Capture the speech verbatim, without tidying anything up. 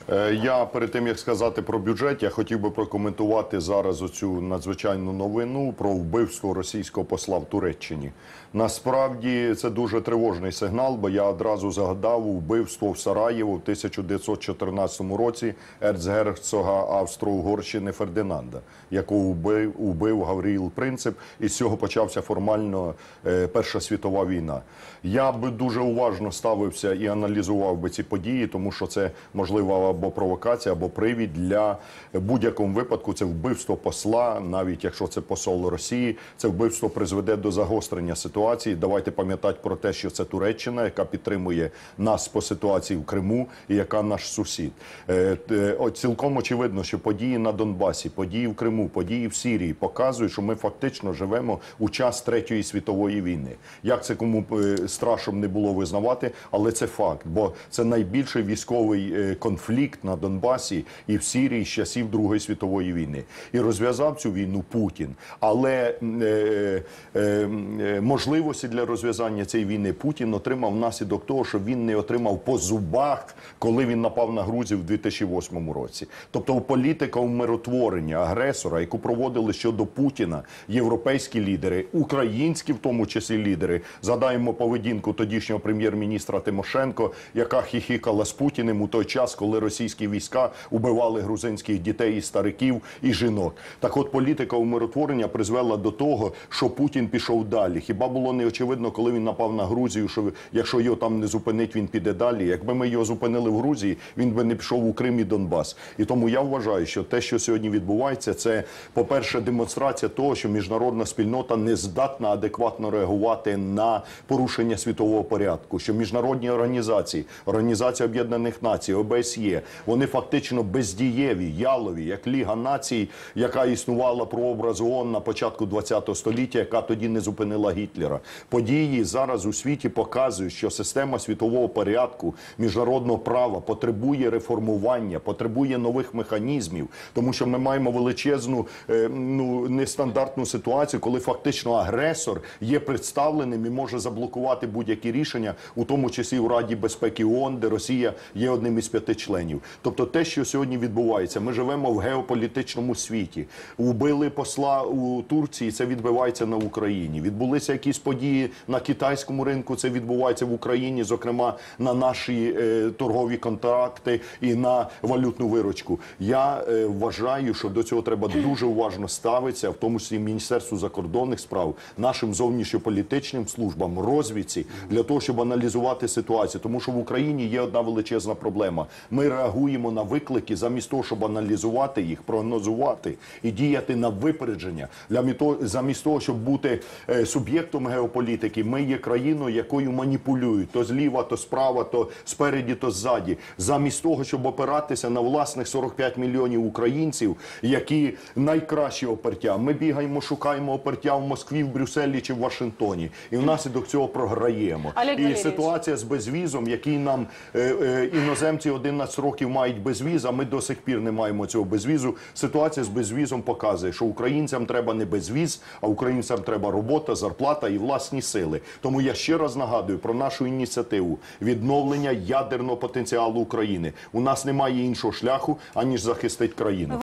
Я перед тим, як сказати про бюджет, я хотів би прокоментувати зараз оцю надзвичайну новину про вбивство російського посла в Туреччині. Насправді це дуже тривожний сигнал, бо я одразу згадав вбивство в Сараєво в тисяча дев'ятсот чотирнадцятому році ерцгерцога Австро-Угорщини Фердинанда, якого вбив, вбив Гавріїл Принцип, і з цього почався формально е, Перша світова війна. Я би дуже уважно ставився і аналізував би ці події, тому що це, можливо, або провокація, або привід для, в будь-якому випадку, це вбивство посла, навіть якщо це посол Росії, це вбивство призведе до загострення ситуації. Давайте пам'ятати про те, що це Туреччина, яка підтримує нас по ситуації в Криму і яка наш сусід. Е, е, цілком очевидно, що події на Донбасі, події в Криму, події в Сирії показують, що ми фактично живемо у час Третьої світової війни. Як це кому е, страшно не було визнавати, але це факт, бо це найбільший військовий е, конфлікт на Донбасі і в Сирії з часів Другої світової війни. І розв'язав цю війну Путін. Але е, е, е, можливості для розв'язання цієї війни Путін отримав внаслідок того, що він не отримав по зубах, коли він напав на Грузію в дві тисячі восьмому році. Тобто політика умиротворення агресора, яку проводили щодо Путіна європейські лідери, українські в тому числі лідери, згадаємо поведінку тодішнього прем'єр-міністра Тимошенко, яка хіхікала з Путіним у той час, коли російські війська убивали грузинських дітей і стариків, і жінок. Так от, політика умиротворення призвела до того, що Путін пішов далі. Хіба було не очевидно, коли він напав на Грузію, що якщо його там не зупинить, він піде далі? Якби ми його зупинили в Грузії, він би не пішов у Крим і Донбас. І тому я вважаю, що те, що сьогодні відбувається, це, по-перше, демонстрація того, що міжнародна спільнота не здатна адекватно реагувати на порушення світового порядку, що міжнародні організації, Організація Об'єднаних Націй, О Б С Є, вони фактично бездієві, ялові, як Ліга Націй, яка існувала прообраз О О Н на початку ХХ століття, яка тоді не зупинила Гітлера. Події зараз у світі показують, що система світового порядку, міжнародного права потребує реформування, потребує нових механізмів, тому що ми маємо величезну, ну, нестандартну ситуацію, коли фактично агресор є представленим і може заблокувати будь-які рішення, у тому числі у Раді безпеки О О Н, де Росія є одним із п'яти членів. Тобто те, що сьогодні відбувається, ми живемо в геополітичному світі. Вбили посла у Турції, це відбувається на Україні. Відбулися якісь події на китайському ринку, це відбувається в Україні, зокрема на наші е, торгові контракти і на валютну виручку. Я е, вважаю, що до цього треба дуже уважно ставитися, в тому числі Міністерству закордонних справ, нашим зовнішньополітичним службам, розвідці, для того, щоб аналізувати ситуацію. Тому що в Україні є одна величезна проблема. Ми реагуємо на виклики замість того, щоб аналізувати їх, прогнозувати і діяти на випередження. Замість того, щоб бути суб'єктом геополітики, ми є країною, якою маніпулюють. То зліва, то справа, то спереді, то ззаді. Замість того, щоб опиратися на власних сорок п'ять мільйонів українців, які найкращі опертя. Ми бігаємо, шукаємо опертя в Москві, в Брюсселі чи в Вашингтоні. І внаслідок цього програємо. Олег і Валерійович. Ситуація з безвізом, який нам е, е, іноземці одинадцять років мають безвіз, а ми до сих пір не маємо цього безвізу. Ситуація з безвізом показує, що українцям треба не безвіз, а українцям треба робота, зарплата і власні сили. Тому я ще раз нагадую про нашу ініціативу відновлення ядерного потенціалу України. У нас немає іншого шляху, аніж захистити країну.